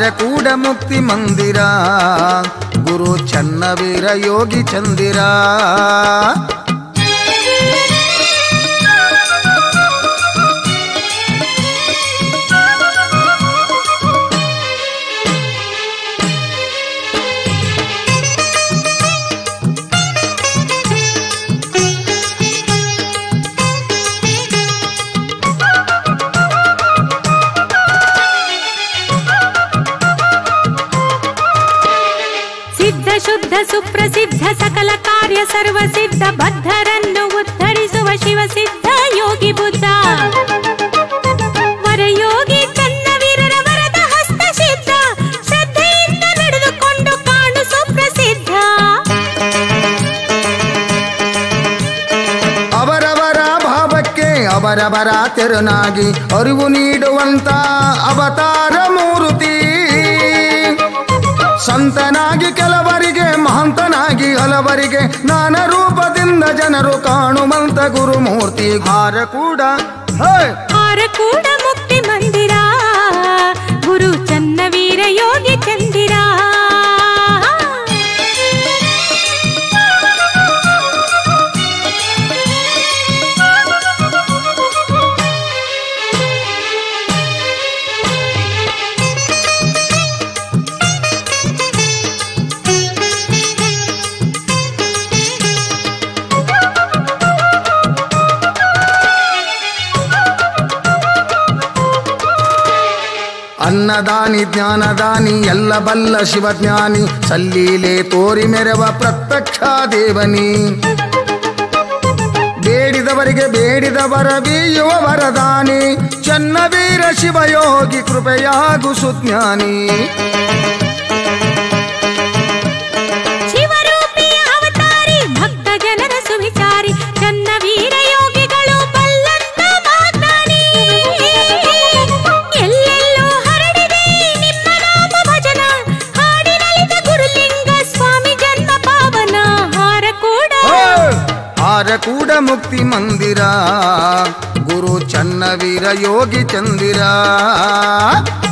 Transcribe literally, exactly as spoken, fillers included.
ಹಾರಕೂಡ ಮುಕ್ತಿ ಮಂದಿರ ಗುರು ಚನ್ನವೀರ ಯೋಗಿ ಚಂದಿರ. ಶುದ್ಧ ಸುಪ್ರಸಿದ್ಧ ಸಕಲ ಕಾರ್ಯ ಸರ್ವಸಿದ್ಧ ಬದ್ಧರನ್ನು ಉದ್ಧರಿಸುವ ಶಿವಸಿದ್ಧ ಯೋಗಿ ಬುದ್ಧ ವರಯೋಗಿ ಚನ್ನವೀರರ ವರದ ಹಸ್ತ ಸಿದ್ಧ ಶ್ರದ್ಧೆಯಿಂದ ನಡೆದುಕೊಂಡು ಕಾಣು ಸುಪ್ರಸಿದ್ಧ. ಅವರವರ ಭಾವಕ್ಕೆ ಅವರವರ ತೆರನಾಗಿ ಅರಿವು ನೀಡುವಂತ ಅವತಾರ ಮೂರ್ತಿ. ಸಂತನಾಗಿ ಕೆಲವರಿಗೆ ಮಹಂತನಾಗಿ ಹಲವರಿಗೆ ನಾನಾ ರೂಪದಿಂದ ಜನರು ಕಾಣುವಂತ ಗುರುಮೂರ್ತಿ. ಹಾರಕೂಡ ಹಾರಕೂಡ ಮುಕ್ತಿ ಮಂದಿರ ಗುರು ಚನ್ನವೀರ ಯೋಗಿ ಚಂದಿರ. ಅನ್ನದಾನಿ ಜ್ಞಾನದಾನಿ ಎಲ್ಲ ಬಲ್ಲ ಶಿವಜ್ಞಾನಿ ಸಲ್ಲೀಲೆ ತೋರಿ ಮೆರವ ಪ್ರತ್ಯಕ್ಷ ದೇವನಿ. ಬೇಡಿದವರಿಗೆ ಬೇಡಿದವರ ಬೀಯುವ ವರದಾನಿ ಚನ್ನವೀರ ಶಿವಯೋಗಿ ಕೃಪೆಯಾಗು ಸುಜ್ಞಾನಿ. ಶಿವರೂಪಿಯ ಅವತಾರಿ ಭಕ್ತ ಜನರ ಸುವಿಚಾರಿ ಚನ್ನವೀರ ಯೋಗಿಗಳು ಬಲ್ಲಂತ ಮಾತಾಡಿ. ಎಲ್ಲೆಲ್ಲೂ ಹರಡಿದೆ ನಿಮ್ಮ ನಾಮ ಭಜನ ಹಾಡಿನಲಿದ ಗುರುಲಿಂಗ ಸ್ವಾಮಿ ಜನ್ಮ ಪಾವನ. ಹಾರಕೂಡ ಹಾರಕೂಡ ಮುಕ್ತಿ ಮಂದಿರ ಗುರು ಚನ್ನವೀರ ಯೋಗಿ ಚಂದಿರ.